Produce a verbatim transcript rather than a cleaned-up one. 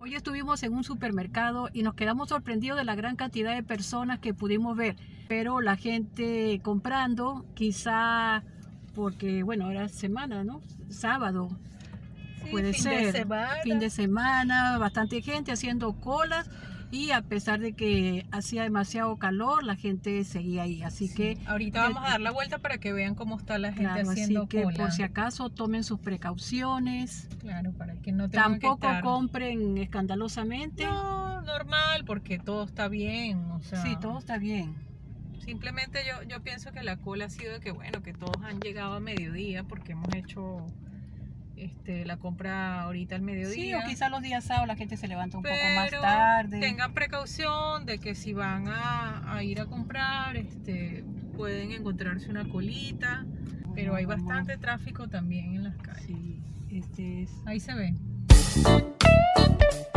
Hoy estuvimos en un supermercado y nos quedamos sorprendidos de la gran cantidad de personas que pudimos ver, pero la gente comprando, quizá porque, bueno, era semana, ¿no? Sábado, Sí, puede fin ser, de semana. fin de semana, bastante gente haciendo colas y a pesar de que hacía demasiado calor, la gente seguía ahí, así Sí. que... Ahorita vamos a dar la vuelta para que vean cómo está la gente Claro, haciendo así que cola. por si acaso tomen sus precauciones. Claro, para que no tengan Tampoco que estar... compren escandalosamente. No, normal, porque todo está bien, o sea... Sí, todo está bien. Simplemente yo, yo pienso que la cola ha sido de que, bueno, que todos han llegado a mediodía porque hemos hecho este, la compra ahorita al mediodía. Sí, o quizás los días sábados la gente se levanta un Pero poco más tarde. tengan precaución de que si van a, a ir a comprar, este, pueden encontrarse una colita, pero hay Vamos. bastante tráfico también en las calles. Sí, este es... Ahí se ve.